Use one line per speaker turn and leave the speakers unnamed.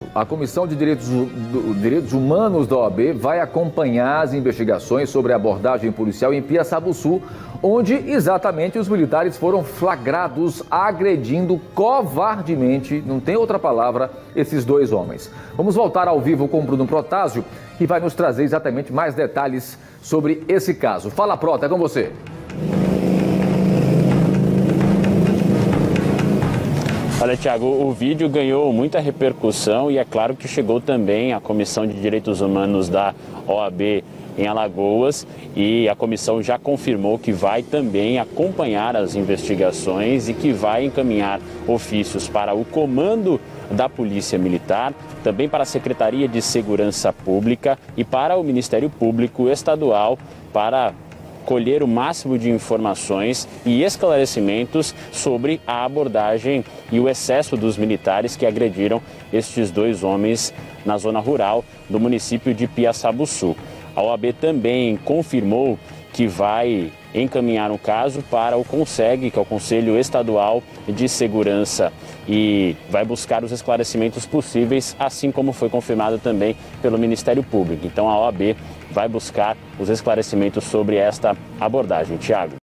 A Comissão de Direitos Humanos da OAB vai acompanhar as investigações sobre a abordagem policial em Piaçabuçu, onde exatamente os militares foram flagrados agredindo covardemente, não tem outra palavra, esses dois homens. Vamos voltar ao vivo com o Bruno Protásio, que vai nos trazer exatamente mais detalhes sobre esse caso. Fala, Prota, é com você.
Olha, Thiago, o vídeo ganhou muita repercussão e é claro que chegou também à Comissão de Direitos Humanos da OAB em Alagoas, e a comissão já confirmou que vai também acompanhar as investigações e que vai encaminhar ofícios para o comando da Polícia Militar, também para a Secretaria de Segurança Pública e para o Ministério Público Estadual, para colher o máximo de informações e esclarecimentos sobre a abordagem e o excesso dos militares que agrediram estes dois homens na zona rural do município de Piaçabuçu. A OAB também confirmou que vai encaminhar um caso para o CONSEG, que é o Conselho Estadual de Segurança, e vai buscar os esclarecimentos possíveis, assim como foi confirmado também pelo Ministério Público. Então a OAB vai buscar os esclarecimentos sobre esta abordagem. Thiago.